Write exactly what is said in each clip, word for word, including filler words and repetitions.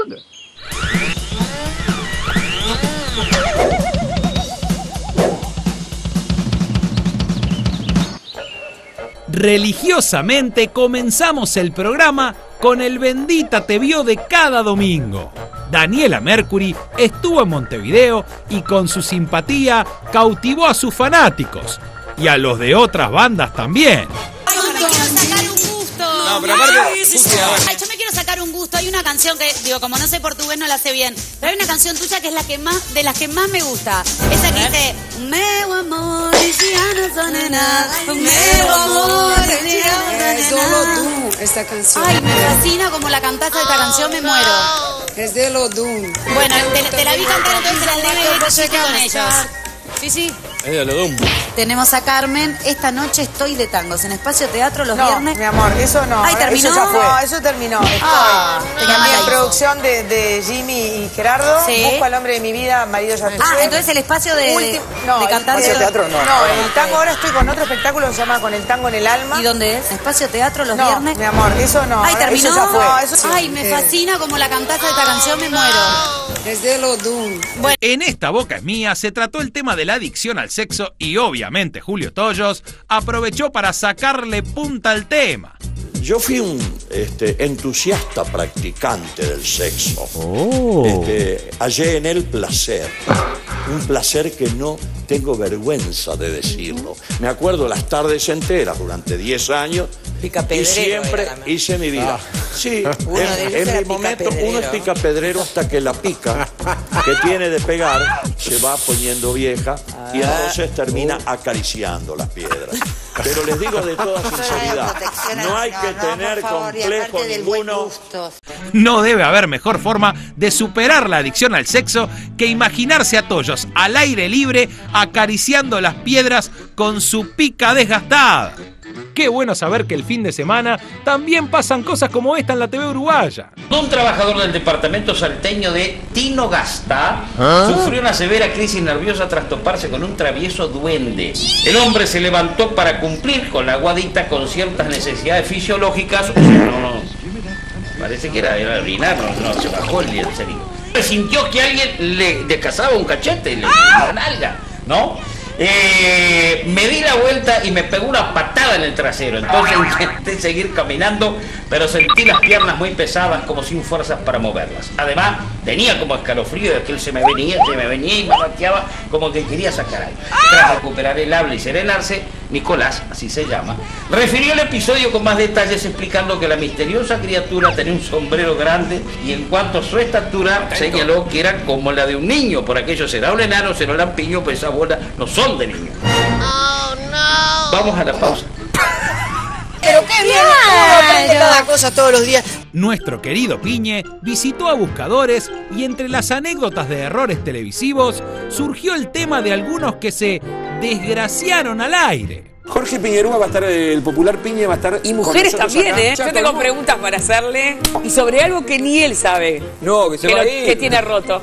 onda? Religiosamente comenzamos el programa con el Bendita te vio de cada domingo. Daniela Mercury estuvo en Montevideo y con su simpatía cautivó a sus fanáticos y a los de otras bandas también. Ay, yo me quiero sacar un gusto. No, pero aparte, Ay, justo, a ver. Ay, yo me quiero sacar un gusto. Hay una canción que, digo, como no sé portugués no la sé bien, pero hay una canción tuya que es la que más, de las que más me gusta. Esa que dice, meu amor, si ya no son de nada, meu amor, si ya no son de Es solo nada. tú, esta canción. Ay, me fascina como la cantaste esta canción, me muero. Es de Lodum. Bueno, te, te la vi cantar, entonces te la leo y chiste con ellos. Sí, sí. Es de Lodum. Tenemos a Carmen. Esta noche estoy de tangos en Espacio Teatro los No, viernes. mi amor, eso no. Ay, ¿terminó? Eso ya fue. No, eso terminó. Estoy Ah, te también llama en la producción de, de Jimmy y Gerardo. Sí. Busco al hombre de mi vida, marido ya Ah, entonces el espacio de, Ulti- no, de el cantar espacio de- teatro no. No, el tango ahora estoy con otro espectáculo que se llama Con el tango en el alma. ¿Y dónde es? Espacio Teatro los No, viernes. mi amor, eso no. Ay, Ahora, terminó. Eso ya fue. No, eso sí. Ay, me Eh, fascina como la cantaste esta canción, me muero. Es de Lodum. Bueno, En Esta Boca es Mía se trató el tema de la adicción al sexo y obviamente Julio Toyos aprovechó para sacarle punta al tema. Yo fui un este, entusiasta practicante del sexo. Oh. Este, hallé en él placer. Un placer que no tengo vergüenza de decirlo. Me acuerdo las tardes enteras durante diez años y Picapedrero siempre era también. hice mi vida. Sí, Uno de ellos en, en era mi momento picapedrero. uno es picapedrero hasta que la pica que tiene de pegar se va poniendo vieja y entonces termina acariciando las piedras. Pero les digo de toda sinceridad, no hay que tener complejo ninguno. No debe haber mejor forma de superar la adicción al sexo que imaginarse a Toyos al aire libre acariciando las piedras con su pica desgastada. Qué bueno saber que el fin de semana también pasan cosas como esta en la T V uruguaya. Un trabajador del departamento salteño de Tinogasta sufrió una severa crisis nerviosa tras toparse con un travieso duende. El hombre se levantó para cumplir con la guadita con ciertas necesidades fisiológicas. O sea, no, no, parece que era, era orinar, no, no, se bajó el liencerito. Sintió que alguien le descasaba un cachete, le una nalga, ¿no? Eh, me di la vuelta y me pegó una patada en el trasero. Entonces intenté seguir caminando, pero sentí las piernas muy pesadas, como sin fuerzas para moverlas. Además, tenía como escalofrío de que él se me venía, se me venía y me bateaba como que quería sacar algo. Tras recuperar el habla y serenarse, Nicolás, así se llama, refirió el episodio con más detalles, explicando que la misteriosa criatura tenía un sombrero grande y en cuanto a su estatura señaló que era como la de un niño. Por aquello será un enano, será un lampiño, pues esas bolas no son de niño. Oh, no. Vamos a la pausa. Pero qué bien, uno aprende cada cosa todos los días. Nuestro querido Piñe visitó a buscadores y entre las anécdotas de errores televisivos surgió el tema de algunos que se desgraciaron al aire. Jorge Piñerúa va a estar, el popular Piñe va a estar. Y mujeres con nosotros también, acá. ¿eh? Ya Yo tengo acabó. preguntas para hacerle y sobre algo que ni él sabe. No, que se que, va lo- a ir. que tiene roto.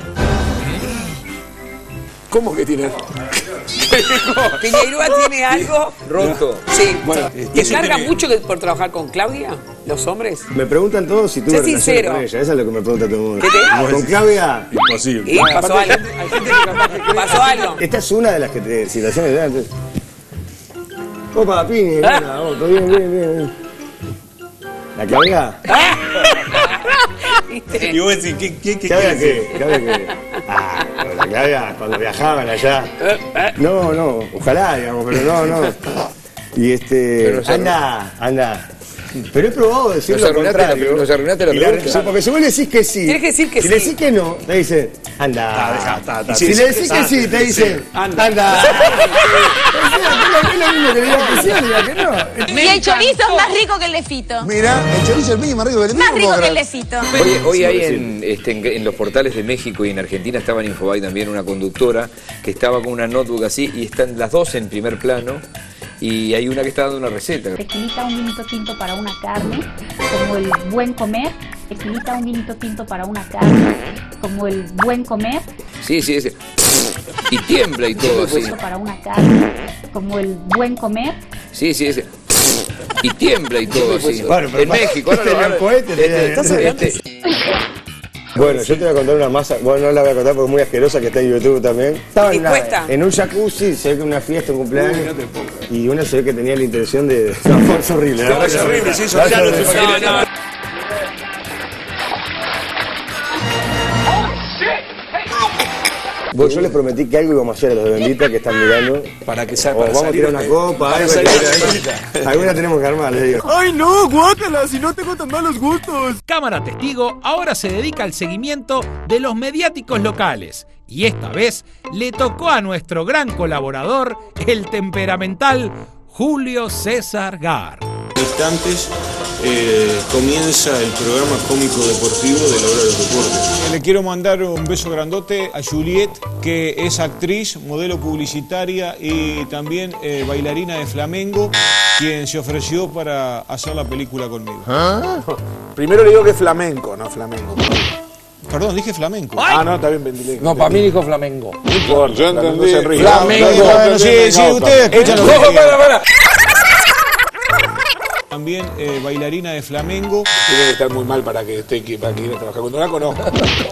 ¿Cómo que tiene? Piñerúa tiene algo. Roto. Sí. Bueno, ¿Te eso carga tiene- mucho que- por trabajar con Claudia? ¿Los hombres? Me preguntan todos si tuve Sé relaciones sincero. con ella. Eso es lo que me pregunta todo el mundo. ¿Qué te- Con Claudia. Imposible. Y pasó Aparte, algo. hay gente que capaz que cree- Pasó algo. Esta es una de las que te, situaciones de antes. Opa, Pini, buena, oh, todo bien, bien, bien. ¿La Claudia? ¿Viste? Y vos decís, ¿qué, qué, qué Claudia quiere que, Claudia que. Ah, pero la Claudia cuando viajaban allá. No, no, ojalá, digamos, pero no, no. Y este. Pero se anda, anda. Pero he probado decir Nos lo arruinaste contrario. la- nos arruinaste la Y pregunta. sí, porque si vos le decís que sí. Tienes que decir que si sí. le decís que no, te dicen, anda. Ah, dejá, está, está. Y si Sí, le sí, decís sí, que sí, sí, te sí, dicen, anda. anda. Es lo mismo que le digas que sí o digas que no. Y el chorizo es más rico que el de Fito. Mira, el chorizo es el más rico que el Más rico que el de Fito. Hoy, hoy hay en, este, en, en los portales de México y en Argentina estaba en Infobae también una conductora que estaba con una notebook así y están las dos en primer plano y hay una que está dando una receta. Tequilita, un vinito tinto para una carne, como el buen comer. Tequilita, un vinito tinto para una carne, como el buen comer. Sí, sí, ese. Y tiembla y todo así. Para una carne, como el buen comer. Sí, sí, ese. Y tiembla y todo así. Bueno, pero En para- México, ahora este lo- era un cohete, este- ¿estás este- Bueno, yo te voy a contar una masa, bueno, no la voy a contar porque es muy asquerosa, que está en YouTube también. Estaba en, la- en un jacuzzi, se ve que una fiesta, un cumpleaños, Uy, no te pongo. y uno se ve que tenía la intención de... No, es horrible. la No, verdad es que- horrible, sí, es la verdad horrible. que- No, no. Vos, yo les prometí que algo íbamos a hacer a los de Bendita que están mirando. Para que sea, O para vamos a salir tirar una copa, para algo. salir que- de Bendita. Alguna tenemos que armar, les digo. ¡Ay no, guácala! Si no tengo tan malos gustos. Cámara Testigo ahora se dedica al seguimiento de los mediáticos locales. Y esta vez le tocó a nuestro gran colaborador, el temperamental Julio César Gar. Instantes eh, comienza el programa cómico deportivo de la hora de los deportes. Le quiero mandar un beso grandote a Juliet, que es actriz, modelo publicitaria y también eh, bailarina de flamenco, quien se ofreció para hacer la película conmigo. ¿Ah? Primero le digo que es flamenco, no flamenco. Perdón, dije flamenco. Ah, no, está bien, Vendilé. No, para mí dijo flamenco. No importa, Yo flamenco entendí. se ríe. Flamenco. Bueno, sí, sí, ustedes escuchan lo que ¡Ojo, digan. para, para! También eh, bailarina de flamenco. Tiene que estar muy mal para que esté aquí, para que ir a trabajar. Cuando la conozco.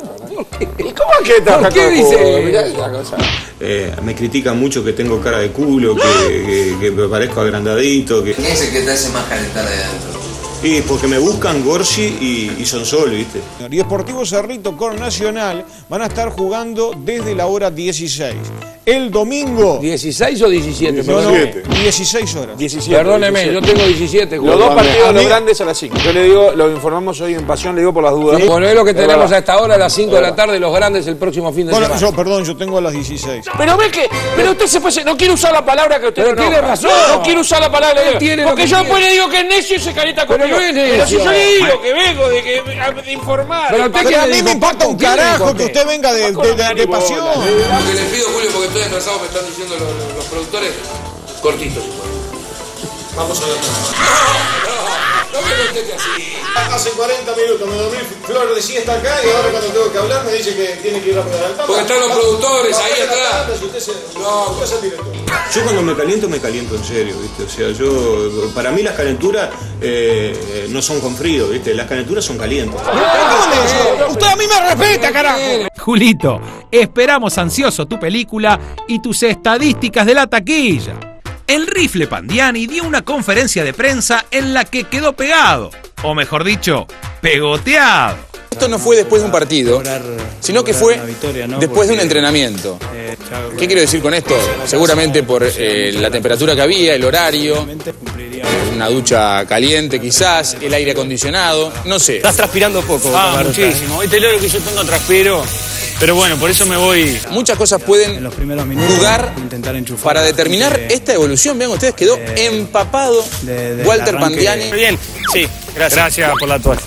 ¿Y cómo es que trabaja ¿Qué con dice? Cuba? Mirá esa cosa. Eh, me critican mucho que tengo cara de culo, que, que, que me parezco agrandadito. Que... ¿Qué es el que te hace más calentar de adentro? Y porque me buscan Gorsi y, y Sonsol, ¿viste? Y Deportivo Cerrito con Nacional van a estar jugando desde la hora dieciséis. El domingo. ¿dieciséis o diecisiete? No, no, diecisiete. dieciséis horas. diecisiete. Perdóneme, diecisiete. yo tengo diecisiete. Los dos partidos, A los mí- grandes a las cinco. Yo le digo, lo informamos hoy en Pasión, le digo por las dudas. Bueno, es lo que Es tenemos verdad. a esta hora, a las cinco de la tarde, los grandes el próximo fin de Bueno, semana. yo, perdón, yo tengo a las dieciséis. Pero ve que, pero usted se puede, no quiere usar la palabra que usted Pero no tiene enoja. razón. No quiere usar la palabra. Él tiene lo porque que yo quiere. después le digo que es necio y se calienta Pero conmigo. no es Pero si necio. yo le digo que vengo de, que, a- de informar. Pero usted Pero quiere a mí me dijo, importa un ¿con quién carajo dijo que usted venga de, de, de- de pasión. Lo que les pido, Julio, porque estoy enrasado, me están diciendo los, los- los productores, cortitos. Vamos a ver. No, no, no me conteste así. Hace cuarenta minutos me dormí, Flor decía está acá y ahora cuando tengo que hablar me dice que tiene que ir rápido al Porque están los productores ahí atrás. No, usted es el director. Yo cuando me caliento, me caliento en serio, ¿viste? O sea, yo... Para mí las calenturas eh, no son con frío, ¿viste? Las calenturas son calientes. Usted a mí me respeta, carajo. Julito, esperamos ansioso tu película y tus estadísticas de la taquilla. El Rifle Pandiani dio una conferencia de prensa en la que quedó pegado, o mejor dicho, pegoteado. Esto no fue después de un partido, sino que fue después de un entrenamiento. ¿Qué quiero decir con esto? Seguramente por eh, la temperatura que había, el horario, una ducha caliente quizás, el aire acondicionado, no sé. Estás transpirando poco. Ah, Camarosa. muchísimo. Este loro que yo tengo transpiro. Pero bueno, por eso me voy. Muchas cosas pueden jugar para determinar esta evolución. Vean ustedes, quedó empapado Walter Pandiani. Bien, sí, gracias. Gracias por la toalla.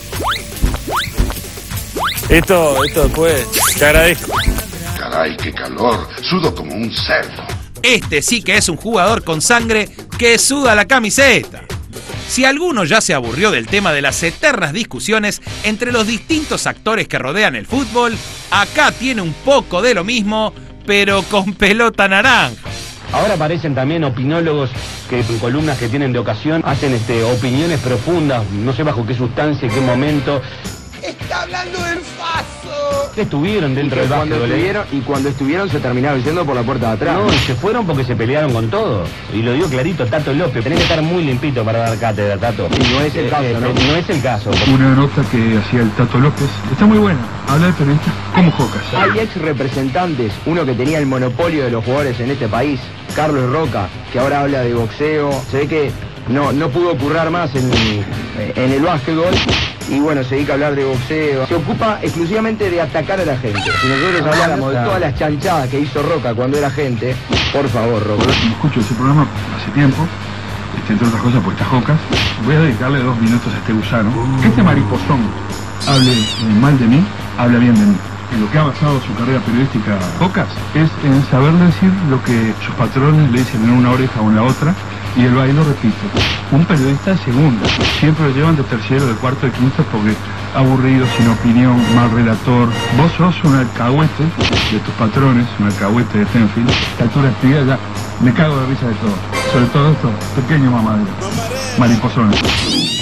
Esto, esto después, te agradezco. Caray, qué calor. Sudo como un cerdo. Este sí que es un jugador con sangre que suda la camiseta. Si alguno ya se aburrió del tema de las eternas discusiones entre los distintos actores que rodean el fútbol, acá tiene un poco de lo mismo, pero con pelota naranja. Ahora aparecen también opinólogos que en columnas que tienen de ocasión hacen este, opiniones profundas, no sé bajo qué sustancia, en qué momento. ¡Está hablando del Faso! Estuvieron dentro del cuando básquetbol. estuvieron, y cuando estuvieron se terminaron yendo por la puerta de atrás. No, y se fueron porque se pelearon con todo. Y lo digo clarito, Tato López. Tenés que estar muy limpito para dar cátedra, Tato. Y no es el caso, ¿no? No es el caso. Una nota que hacía el Tato López. Está muy buena. Habla de periodistas como Jocas. Hay ex representantes, uno que tenía el monopolio de los jugadores en este país, Carlos Roca, que ahora habla de boxeo. Se ve que no, no pudo currar más en, en el básquetbol. Y bueno, se dedica a hablar de boxeo. Se ocupa exclusivamente de atacar a la gente. Si nosotros habláramos de todas las chanchadas que hizo Roca cuando era gente, por favor, Roca. Escucho ese programa hace tiempo, este, entre otras cosas, porque está Jocas. Voy a dedicarle dos minutos a este gusano. Que este mariposón hable eh, mal de mí, habla bien de mí. En lo que ha basado su carrera periodística Jocas es en saber decir lo que sus patrones le dicen en una oreja o en la otra, y el baile lo repite. Un periodista de segunda, siempre lo llevan de tercero, de cuarto, de quinto, porque aburrido, sin opinión, mal relator. Vos sos un alcahuete de tus patrones, un alcahuete de Tenfield. A esta altura de actividad ya me cago de risa de todo. Sobre todo estos pequeños mamaderos, mariposones.